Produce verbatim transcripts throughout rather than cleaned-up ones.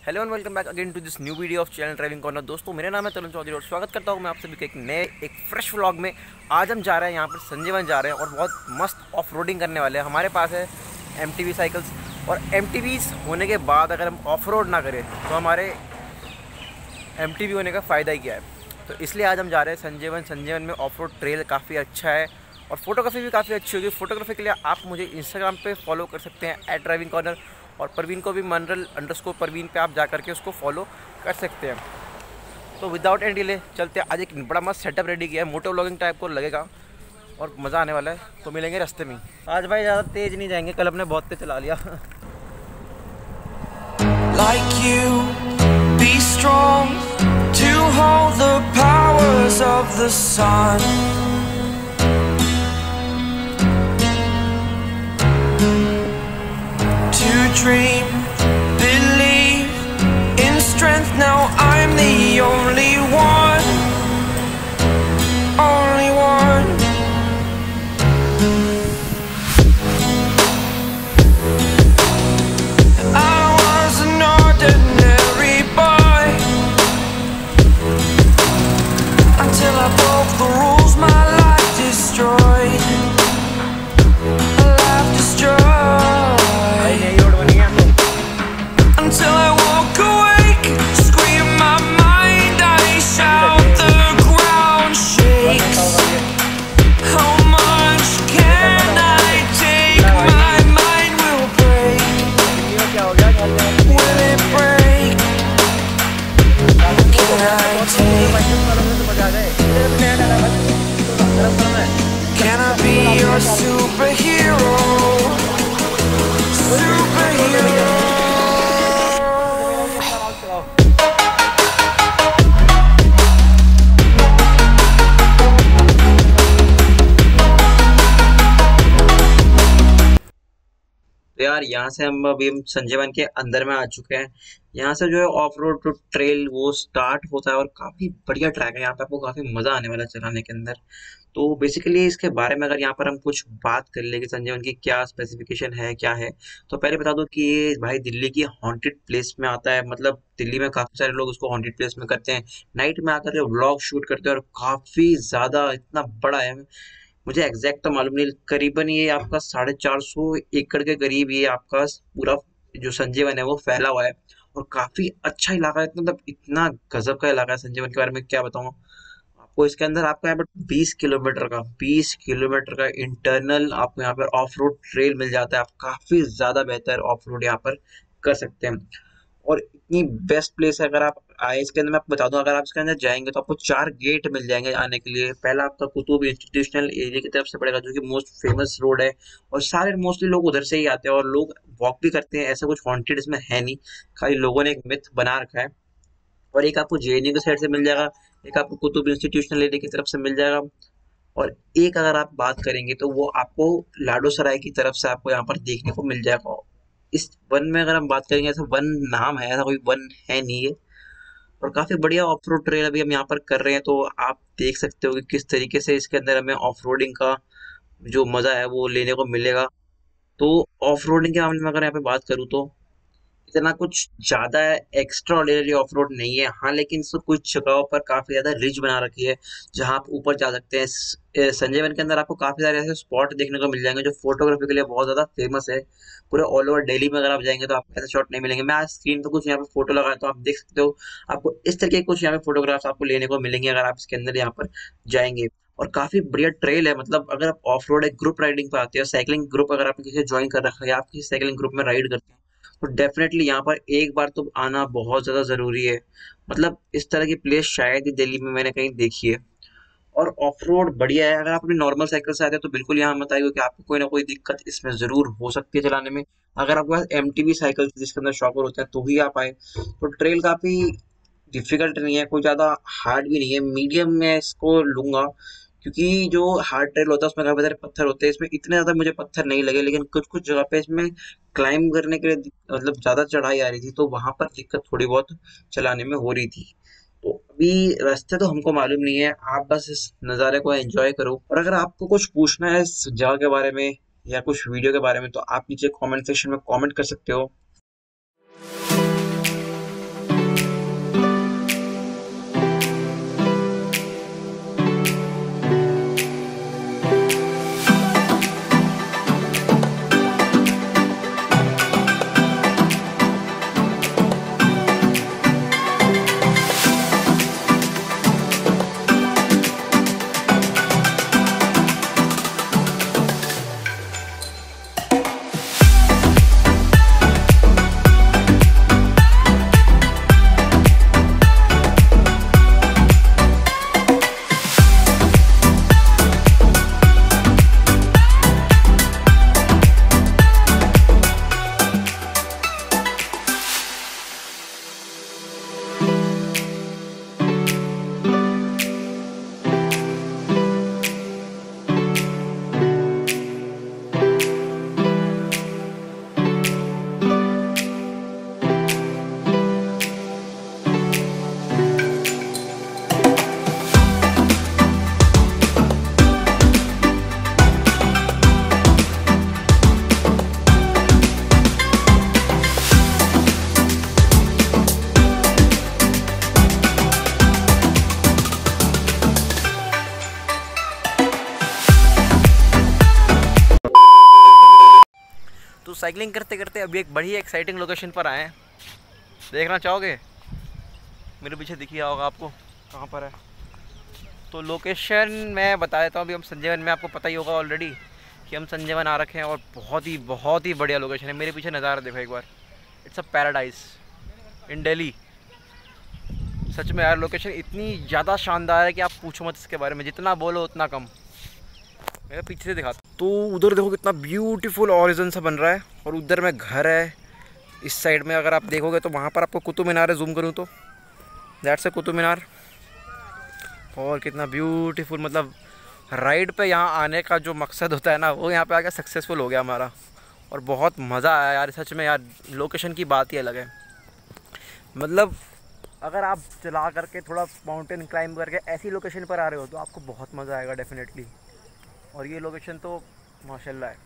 Hello and welcome back again to this new video of channel driving corner. दोस्तों मेरा नाम है तरुण चौधरी और स्वागत करता हूं मैं आप सभी के एक नए एक फ्रेश व्लॉग में। आज हम जा रहे हैं यहाँ पर संजीवन जा रहे हैं और बहुत मस्त ऑफ रोडिंग करने वाले हैं। हमारे पास है एम टी वी साइकिल्स और एम टी वीज़ होने के बाद अगर हम ऑफ रोड ना करें तो हमारे एम टी वी होने का फ़ायदा ही क्या है। तो इसलिए आज हम जा रहे हैं संजीवन। संजीवन में ऑफ रोड ट्रेल काफ़ी अच्छा है और फोटोग्राफी भी काफ़ी अच्छी होगी। फोटोग्राफी के लिए आप मुझे इंस्टाग्राम पे फॉलो कर सकते हैं एट ड्राइविंग कॉर्नर, और परवीन को भी मनरल अंडरस्कोर परवीन पे आप जा करके उसको फॉलो कर सकते हैं। तो विदाउट एनी डिले चलते हैं। आज एक बड़ा मस्त सेटअप रेडी किया है, मोटो व्लॉगिंग टाइप को लगेगा और मज़ा आने वाला है। तो मिलेंगे रास्ते में। आज भाई ज़्यादा तेज़ नहीं जाएंगे, कल हमने बहुत तेज चला लिया। Like you, be strong to hold the powers of the sun. To dream, believe in strength. Now I'm the only one, only one. I was an ordinary boy until I broke the rules my life destroyed. A life destroyed. Until I walk awake, scream my mind, I shout, the ground shakes. How much can I take? My mind will break. Will it break? Can I take? Can I be your superhero? Superhero. तो यार यहाँ से हम अभी हम संजीवन के अंदर में आ चुके हैं। यहाँ से जो है ऑफ रोड टू ट्रेल वो स्टार्ट होता है और काफ़ी बढ़िया ट्रैक है। यहाँ पे आपको काफ़ी मज़ा आने वाला है चलाने के अंदर। तो बेसिकली इसके बारे में अगर यहाँ पर हम कुछ बात कर ले कि संजीवन की क्या स्पेसिफिकेशन है क्या है, तो पहले बता दो कि ये भाई दिल्ली की हॉन्टेड प्लेस में आता है। मतलब दिल्ली में काफ़ी सारे लोग उसको हॉन्टेड प्लेस में करते हैं, नाइट में आकर के व्लॉग शूट करते हैं और काफ़ी ज़्यादा इतना बड़ा है। मुझे एग्जैक्ट तो मालूम नहीं, करीबन ये आपका साढ़े चार सौ एकड़ के करीब ये आपका पूरा जो संजीवन है वो फैला हुआ है और काफी अच्छा इलाका है। मतलब इतना गजब का इलाका है संजीवन के बारे में क्या बताऊं आपको। इसके अंदर आपको यहाँ पर बीस किलोमीटर का बीस किलोमीटर का इंटरनल आपको यहाँ पर ऑफ रोड ट्रेल मिल जाता है। आप काफी ज्यादा बेहतर ऑफ रोड यहाँ पर कर सकते हैं और इतनी बेस्ट प्लेस है। अगर आप आए इसके अंदर, मैं आपको बता दूं, अगर आप इसके अंदर जाएंगे तो आपको चार गेट मिल जाएंगे आने के लिए। पहला आपका कुतुब इंस्टीट्यूशनल एरिया की तरफ से पड़ेगा जो कि मोस्ट फेमस रोड है और सारे मोस्टली लोग उधर से ही आते हैं और लोग वॉक भी करते हैं। ऐसा कुछ हॉन्टेड इसमें है नहीं, खाली लोगों ने एक मिथ बना रखा है। और एक आपको जे एन यू की साइड से मिल जाएगा, एक आपको कुतुब इंस्टीट्यूशनल एरिया की तरफ से मिल जाएगा और एक अगर आप बात करेंगे तो वो आपको लाडो सराय की तरफ से आपको यहाँ पर देखने को मिल जाएगा। इस वन में अगर हम बात करेंगे, ऐसा वन नाम है, ऐसा कोई वन है नहीं है। और काफी बढ़िया ऑफ रोड ट्रेल अभी हम यहाँ पर कर रहे हैं। तो आप देख सकते हो कि किस तरीके से इसके अंदर हमें ऑफ रोडिंग का जो मजा है वो लेने को मिलेगा। तो ऑफ रोडिंग के मामले में अगर यहाँ पे बात करूँ तो इतना कुछ ज्यादा एक्स्ट्रा ऑर्डिनरी ऑफ रोड नहीं है। हाँ, लेकिन इसको कुछ जगहों पर काफी ज्यादा रिज बना रखी है जहाँ आप ऊपर जा सकते हैं। स- ए, संजय वन के अंदर आपको काफी सारे ऐसे स्पॉट देखने को मिल जाएंगे जो फोटोग्राफी के लिए बहुत ज्यादा फेमस है। पूरे ऑल ओवर दिल्ली में अगर आप जाएंगे तो आपको ऐसे शॉट नहीं मिलेंगे। मैं आज स्क्रीन पे कुछ यहाँ पे फोटो लगाया तो आप देख सकते हो, आपको इस तरीके के कुछ यहाँ पे फोटोग्राफ्स आपको लेने को मिलेंगे अगर आप इसके अंदर यहाँ पर जाएंगे। और काफी बढ़िया ट्रेल है। मतलब अगर आप ऑफ रोड एक ग्रुप राइडिंग पे आते हो, साइकिलिंग ग्रुप अगर आपने किसी ज्वाइन कर रखा है या आप किसी साइकिलिंग ग्रुप में राइड करते हैं तो डेफिनेटली यहाँ पर एक बार तो आना बहुत ज्यादा जरूरी है। मतलब इस तरह की प्लेस शायद ही दिल्ली में मैंने कहीं देखी है। और ऑफ रोड बढ़िया है। अगर आप अपनी नॉर्मल साइकिल से आते हैं तो बिल्कुल यहाँ मत आइए कि आपको कोई ना कोई दिक्कत इसमें जरूर हो सकती है चलाने में। अगर आपके पास एम टी वी साइकिल जिसके अंदर शॉकर होता है तो ही आप आए। तो ट्रेल काफी डिफिकल्ट नहीं है, कोई ज़्यादा हार्ड भी नहीं है, मीडियम में इसको लूंगा। क्योंकि जो हार्ड ट्रेल होता है उसमें काफी सारे पत्थर होते हैं, इसमें इतने ज्यादा मुझे पत्थर नहीं लगे, लेकिन कुछ कुछ जगह पे इसमें क्लाइंब करने के लिए दिक- मतलब ज्यादा चढ़ाई आ रही थी तो वहां पर दिक्कत थोड़ी बहुत चलाने में हो रही थी। तो अभी रास्ते तो हमको मालूम नहीं है, आप बस इस नज़ारे को एंजॉय करो। और अगर आपको कुछ पूछना है इस जगह के बारे में या कुछ वीडियो के बारे में तो आप नीचे कमेंट सेक्शन में कमेंट कर सकते हो। साइकिलिंग करते करते अभी एक बड़ी एक्साइटिंग लोकेशन पर आए हैं। देखना चाहोगे? मेरे पीछे दिख गया होगा आपको कहाँ पर है। तो लोकेशन मैं बता देता हूँ। अभी हम संजय वन में, आपको पता ही होगा ऑलरेडी कि हम संजय वन आ रखे हैं और बहुत ही बहुत ही बढ़िया लोकेशन है। मेरे पीछे नज़ारा देखो एक बार, it's a paradise in Delhi. सच में यार लोकेशन इतनी ज़्यादा शानदार है कि आप पूछो मत इसके बारे में, जितना बोलो उतना कम। मेरे पीछे से दिखाता तो उधर देखो कितना ब्यूटीफुल ऑरिजन सा बन रहा है और उधर में घर है। इस साइड में अगर आप देखोगे तो वहाँ पर आपको कुतुब मीनार है, जूम करूँ तो दैट्स अ कुतुब मीनार। और कितना ब्यूटीफुल, मतलब राइड पे यहाँ आने का जो मकसद होता है ना, वो यहाँ पे आके सक्सेसफुल हो गया हमारा। और बहुत मज़ा आया यार, सच में यार लोकेशन की बात ही अलग है। मतलब अगर आप चला करके थोड़ा माउंटेन क्लाइंब करके ऐसी लोकेशन पर आ रहे हो तो आपको बहुत मज़ा आएगा डेफिनेटली। और ये लोकेशन तो माशाल्लाह है।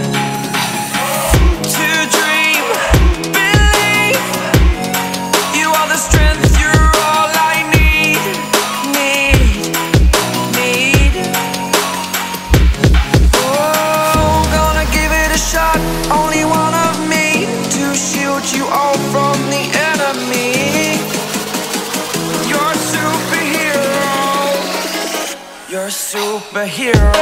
You're a superhero.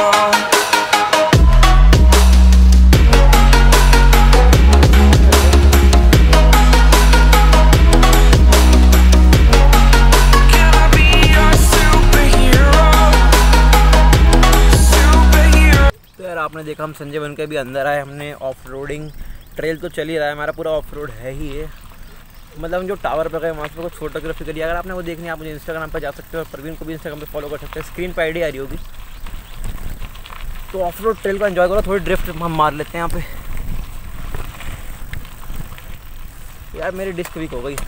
आपने देखा हम संजय वन के भी अंदर आए। हमने ऑफ रोडिंग ट्रेल तो चल ही रहा है, हमारा पूरा ऑफ रोड है ही है। मतलब हम जो टावर पे गए वहाँ से कुछ फोटोग्राफी करी। अगर आपने वो देखनी है आप मुझे इंस्टाग्राम पर जा सकते हो और प्रवीण को भी इंस्टाग्राम पे फॉलो कर सकते हैं, स्क्रीन पर आईडी आ रही होगी। तो ऑफ रोड ट्रेल का एंजॉय करो। थोड़ी ड्रिफ्ट हम मार लेते हैं यहाँ पे। यार मेरी डिस्क वीक हो गई।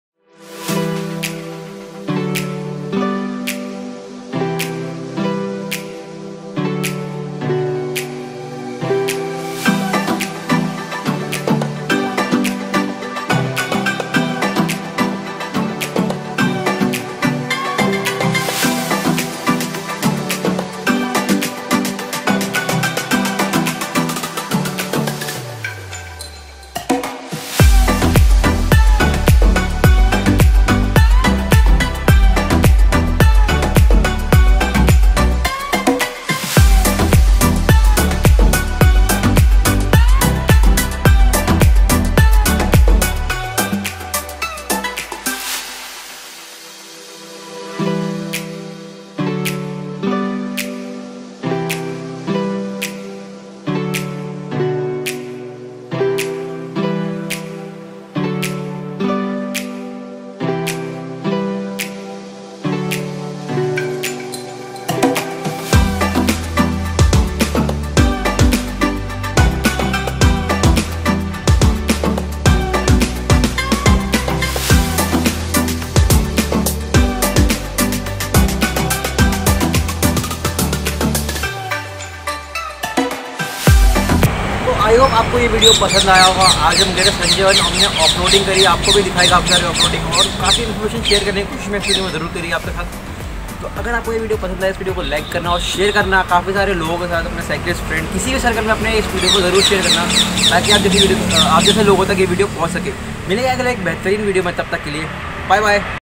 आई होप आपको ये वीडियो पसंद आया होगा। आज हम गए संजय वन, हमने ऑफरोडिंग करी, आपको भी दिखाएगा काफ़ी सारी ऑफरोडिंग और काफ़ी इन्फॉर्मेशन शेयर करने की कोशिश मैं इस वीडियो में ज़रूर करी आपके साथ। तो अगर आपको ये वीडियो पसंद आए इस वीडियो को लाइक करना और शेयर करना काफ़ी सारे लोगों के साथ, अपने साइकिलिस्ट फ्रेंड किसी भी सर्कल में अपने इस वीडियो को ज़रूर शेयर करना, ताकि आप जैसे वीडियो आप जैसे लोगों तक ये वीडियो पहुँच सके। मिलेगा अगले एक बेहतरीन वीडियो में, तब तक के लिए बाय बाय।